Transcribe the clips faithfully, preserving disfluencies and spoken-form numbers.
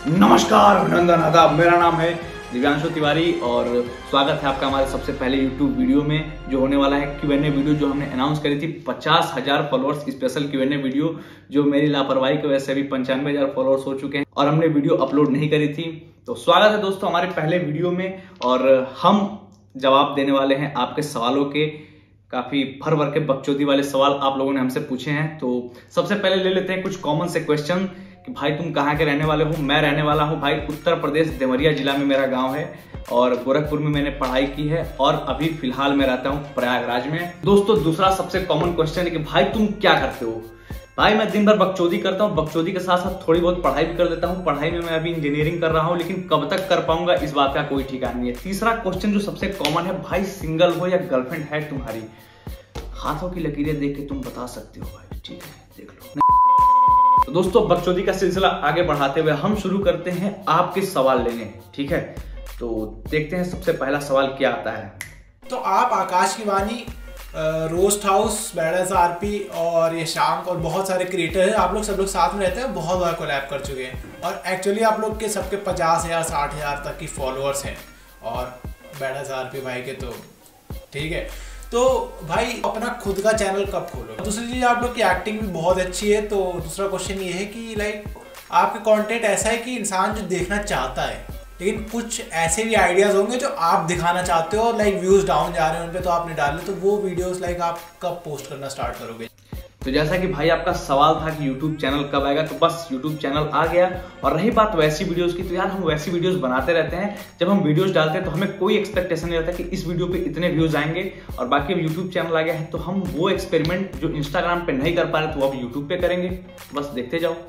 नमस्कार, अभिनंदन, आदाब। मेरा नाम है दिव्यांशु तिवारी और स्वागत है आपका हमारे सबसे पहले यूट्यूब वीडियो में जो होने वाला है क्यू एंड ए वीडियो, जो हमने अनाउंस करी थी पचास हजार followers special Q and A video, जो मेरी लापरवाही की वजह से अभी पंचानवे हजार फॉलोअर्स हो चुके हैं और हमने वीडियो अपलोड नहीं करी थी। तो स्वागत है दोस्तों हमारे पहले वीडियो में और हम जवाब देने वाले हैं आपके सवालों के। काफी भर भर के बकचोदी वाले सवाल आप लोगों ने हमसे पूछे हैं। तो सबसे पहले ले लेते हैं कुछ कॉमन से क्वेश्चन कि भाई तुम कहाँ के रहने वाले हो। मैं रहने वाला हूँ भाई उत्तर प्रदेश, देवरिया जिला में मेरा गांव है और गोरखपुर में मैंने पढ़ाई की है और अभी फिलहाल मैं रहता हूँ प्रयागराज में। दोस्तों दूसरा सबसे कॉमन क्वेश्चन है कि भाई तुम क्या करते हो। भाई मैं दिन भर बकचोदी करता हूँ, बकचोदी के साथ साथ थोड़ी बहुत पढ़ाई भी कर देता हूँ। पढ़ाई में मैं अभी इंजीनियरिंग कर रहा हूँ, लेकिन कब तक कर पाऊंगा इस बात का कोई ठिकाना नहीं है। तीसरा क्वेश्चन जो सबसे कॉमन है, भाई सिंगल हो या गर्लफ्रेंड है तुम्हारी। हाथों की लकीरें देख के तुम बता सकते हो भाई, ठीक है देख लो। तो दोस्तों बकचोदी का सिलसिला आगे बढ़ाते हुए हम शुरू करते हैं आपके सवाल लेने, ठीक है। तो देखते हैं सबसे पहला सवाल क्या आता है। तो आप आकाश की वाणी, रोस्ट हाउस, बैडस आरपी और ये शाम और बहुत सारे क्रिएटर हैं, आप लोग सब लोग साथ में रहते हैं, बहुत बार कोलैब कर चुके हैं और एक्चुअली आप लोग के सबके पचास हजार साठ हजार तक की फॉलोअर्स हैं और बैडस आरपी भाई के तो ठीक है। तो भाई अपना खुद का चैनल कब खोलो। दूसरी चीज़, आप लोग की एक्टिंग भी बहुत अच्छी है। तो दूसरा क्वेश्चन ये है कि लाइक आपके कंटेंट ऐसा है कि इंसान जो देखना चाहता है, लेकिन कुछ ऐसे भी आइडियाज़ होंगे जो आप दिखाना चाहते हो और लाइक व्यूज़ डाउन जा रहे हैं उन पे, तो आपने डाले, तो वो वीडियोस लाइक आप कब पोस्ट करना स्टार्ट करोगे। तो जैसा कि भाई आपका सवाल था कि YouTube चैनल कब आएगा, तो बस YouTube चैनल आ गया। और रही बात वैसी वीडियोस की, तो यार हम वैसी वीडियोस बनाते रहते हैं। जब हम वीडियोस डालते हैं तो हमें कोई एक्सपेक्टेशन नहीं रहता कि इस वीडियो पे इतने व्यूज आएंगे और बाकी अब YouTube चैनल आ गया है तो हम वो एक्सपेरिमेंट जो इंस्टाग्राम पे नहीं कर पा रहे तो वो अब यूट्यूब पे करेंगे। बस देखते जाओ।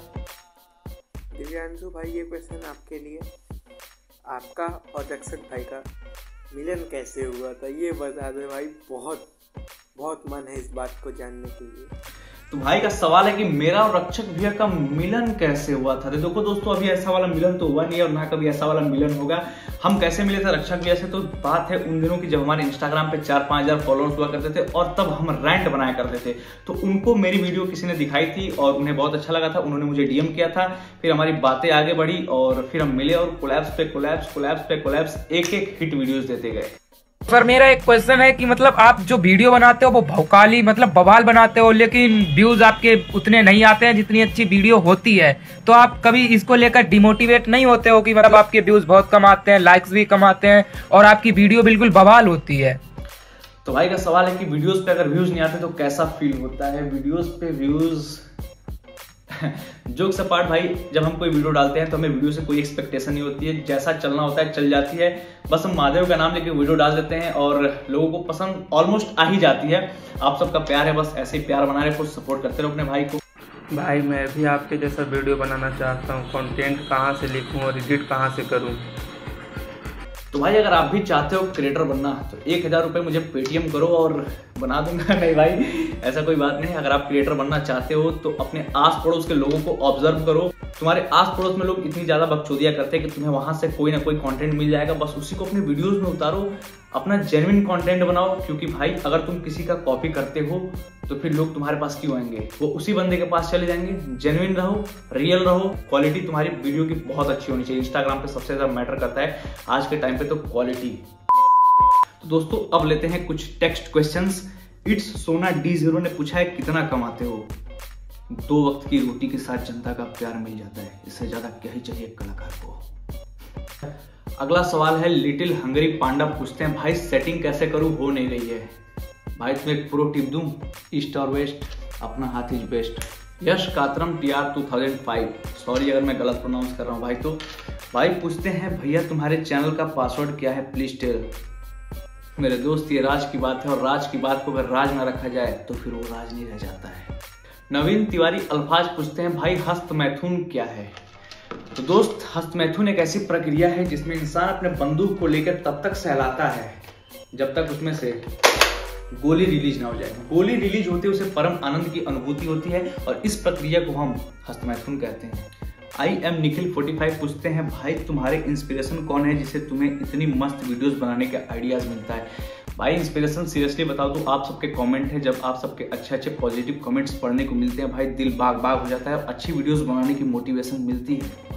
दिव्यांशु भाई ये क्वेश्चन आपके लिए, आपका और रक्षक भाई का मिलन कैसे हुआ था ये बता दे भाई। बहुत बहुत मन है इस बात को जानने के लिए। तो भाई का सवाल है कि मेरा और रक्षक भैया का मिलन कैसे हुआ था। तो देखो दोस्तों अभी ऐसा वाला मिलन तो हुआ नहीं और ना कभी ऐसा वाला मिलन होगा। हम कैसे मिले थे रक्षक भैया से, तो बात है उन दिनों की जब हमारे इंस्टाग्राम पे चार पांच हजार फॉलोअर्स हुआ करते थे और तब हम रैंट बनाया करते थे। तो उनको मेरी वीडियो किसी ने दिखाई थी और उन्हें बहुत अच्छा लगा था, उन्होंने मुझे डीएम किया था। फिर हमारी बातें आगे बढ़ी और फिर हम मिले और कोलैब्स पे कोलैब्स कोलैब्स पे कोलैब्स एक एक हिट वीडियोस देते गए। पर मेरा एक क्वेश्चन है कि मतलब आप जो वीडियो बनाते हो वो भौकाली मतलब बवाल बनाते हो, लेकिन व्यूज आपके उतने नहीं आते हैं जितनी अच्छी वीडियो होती है। तो आप कभी इसको लेकर डिमोटिवेट नहीं होते हो कि मतलब आपके व्यूज बहुत कम आते हैं, लाइक्स भी कम आते हैं और आपकी वीडियो बिल्कुल बवाल होती है। तो भाई का सवाल है कि वीडियोस पे अगर व्यूज नहीं आते तो कैसा फील होता है। वीडियोस पे व्यूज जोक्स अपार्ट भाई, जब हम कोई वीडियो डालते हैं तो हमें वीडियो से कोई एक्सपेक्टेशन नहीं होती है। जैसा चलना होता है चल जाती है। बस हम महादेव का नाम लेके वीडियो डाल देते हैं और लोगों को पसंद ऑलमोस्ट आ ही जाती है। आप सबका प्यार है, बस ऐसे ही प्यार बना रहे, कुछ सपोर्ट करते रहो अपने भाई को। भाई मैं भी आपके जैसा वीडियो बनाना चाहता हूँ, कंटेंट कहाँ से लिखूँ और एडिट कहाँ से करूँ। तो भाई अगर आप भी चाहते हो क्रिएटर बनना तो एक हजार रुपये मुझे पेटीएम करो और बना दूंगा। नहीं भाई ऐसा कोई बात नहीं है। अगर आप क्रिएटर बनना चाहते हो तो अपने आस पड़ोस के लोगों को ऑब्जर्व करो। तुम्हारे आस पड़ोस में लोग इतनी ज्यादा बकचोदियां करते हैं कि तुम्हें वहां से कोई ना कोई कंटेंट मिल जाएगा, बस उसी को अपने वीडियोस में उतारो, अपना जेन्युइन कंटेंट बनाओ। क्योंकि भाई अगर तुम किसी का कॉपी करते हो तो फिर लोग तुम्हारे पास क्यों आएंगे, वो उसी बंदे के पास चले जाएंगे। जेन्युइन रहो, रियल रहो, क्वालिटी तुम्हारी वीडियो की बहुत अच्छी होनी चाहिए। इंस्टाग्राम पे सबसे ज्यादा मैटर करता है आज के टाइम पे तो क्वालिटी। तो दोस्तों अब लेते हैं कुछ text questions. It's Sona D zero ने पूछा है कितना कमाते हो। दो वक्त की रोटी के साथ जनता का प्यार मिल जाता है, इससे ज्यादा क्या ही चाहिए कलाकार को। अगला सवाल है लिटिल हंगरी पांडा पूछते हैं भाई सेटिंग कैसे करूं, हो नहीं रही है। भाई तुम्हें एक प्रो टिप दूं, ईस्ट और वेस्ट, अपना हाथ इज बेस्ट। यश कातरम T R two thousand five, sorry अगर मैं गलत प्रोनाउंस कर रहा हूं भाई। तो भाई पूछते हैं भैया तुम्हारे चैनल का पासवर्ड क्या है, प्लीज टेल। मेरे दोस्त ये राज की बात है और राज की बात को अगर राज ना रखा जाए तो फिर वो राज नहीं रह जाता है। नवीन तिवारी अल्फाज पूछते हैं भाई हस्त मैथुन क्या है। तो दोस्त हस्त मैथुन एक ऐसी प्रक्रिया है जिसमें इंसान अपने बंदूक को लेकर तब तक सहलाता है जब तक उसमें से गोली रिलीज ना हो जाए। गोली रिलीज होते उसे परम आनंद की अनुभूति होती है और इस प्रक्रिया को हम हस्त मैथुन कहते हैं। I am Nikhil forty five पूछते हैं भाई तुम्हारे इंस्पिरेशन कौन है जिससे तुम्हें इतनी मस्त वीडियोस बनाने के आइडियाज मिलता है। भाई इंस्पिरेशन सीरियसली बताओ तो आप सबके कमेंट है, जब आप सबके अच्छे अच्छे पॉजिटिव कमेंट्स पढ़ने को मिलते हैं भाई दिल बाग बाग हो जाता है और अच्छी वीडियोस बनाने की मोटिवेशन मिलती है। बस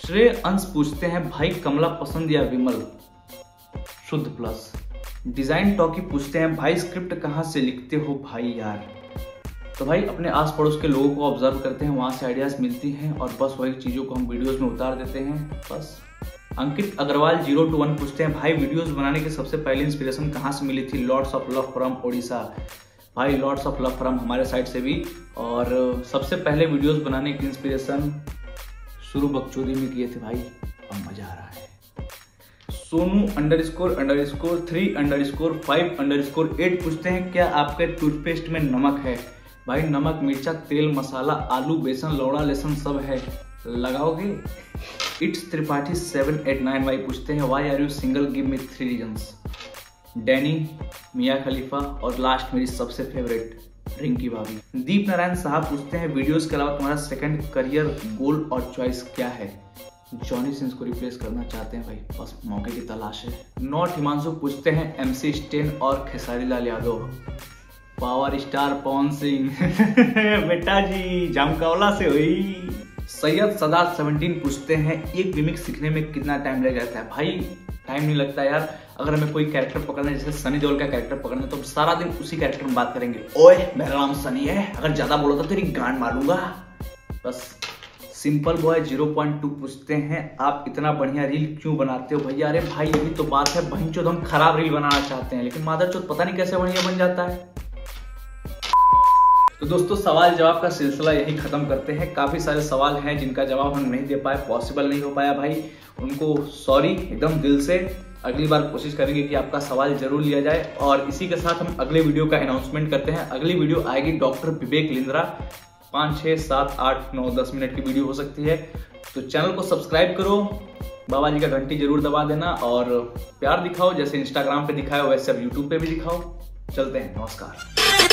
श्रेय अंश पूछते हैं भाई कमला पसंद या विमल? शुद्ध प्लस। डिजाइन टॉकी पूछते हैं भाई स्क्रिप्ट कहाँ से लिखते हो भाई यार? तो भाई अपने आस पड़ोस के लोगों को ऑब्जर्व करते हैं, वहां से आइडियाज मिलती हैं और बस वही चीजों को हम वीडियोस में उतार देते हैं बस। Ankit Agarwal zero two one पूछते हैं भाई वीडियोस बनाने की सबसे पहली इंस्पिरेशन कहाँ से मिली थी? Lords of love from Odisha. भाई लॉर्ड्स ऑफ लव फ्रॉम हमारे साइड से भी, और सबसे पहले वीडियोस बनाने की इंस्पिरेशन शुरू बकचोदी में किए थे भाई, अब मजा आ रहा है। Sonu underscore underscore three underscore five underscore eight पूछते हैं क्या आपके टूथपेस्ट में नमक है? भाई नमक मिर्चा तेल मसाला आलू बेसन लौड़ा लहसुन सब है, लगाओगे? It's Tripathi seven eight nine Y पूछते हैं why are you single give me three reasons? Danny, Mia Khalifa और लास्ट मेरी सबसे फेवरेट रिंकी भाभी। दीप नारायण साहब पूछते हैं वीडियोस के अलावा तुम्हारा सेकंड करियर गोल और चॉइस क्या है? जॉनी सिंस को रिप्लेस करना चाहते हैं भाई, बस मौके की तलाश है। नॉट हिमांशु पूछते हैं एमसी स्टेन और खेसारी लाल यादव। पावर स्टार पवन सिंह बेटा जी जामकावला से हुई। सैयद सदात सेवनटीन पूछते हैं एक रिमिक्स सीखने में कितना टाइम लग जाता है? भाई टाइम नहीं लगता यार, अगर हमें कोई कैरेक्टर पकड़ना है, जैसे सनी देओल का कैरेक्टर पकड़ना है तो हम सारा दिन उसी कैरेक्टर में बात करेंगे, ओए मेरा नाम सनी है, अगर ज्यादा बोलो तो तेरी गांड मारूंगा बस। Simple boy zero point two पूछते हैं आप इतना बढ़िया रील क्यों बनाते हो भैया? अरे भाई यही तो बात है, बहनचोद हम खराब रील बनाना चाहते हैं लेकिन मादरचोद पता नहीं कैसे बढ़िया बन जाता है। तो दोस्तों सवाल जवाब का सिलसिला यही खत्म करते हैं। काफी सारे सवाल हैं जिनका जवाब हम नहीं दे पाए, पॉसिबल नहीं हो पाया भाई, उनको सॉरी एकदम दिल से। अगली बार कोशिश करेंगे कि आपका सवाल जरूर लिया जाए। और इसी के साथ हम अगले वीडियो का अनाउंसमेंट करते हैं। अगली वीडियो आएगी डॉक्टर विवेक लिंद्रा, पाँच छः सात आठ नौ दस मिनट की वीडियो हो सकती है। तो चैनल को सब्सक्राइब करो, बाबा जी का घंटी जरूर दबा देना और प्यार दिखाओ, जैसे इंस्टाग्राम पे दिखाओ वैसे अब यूट्यूब पे भी दिखाओ। चलते हैं, नमस्कार।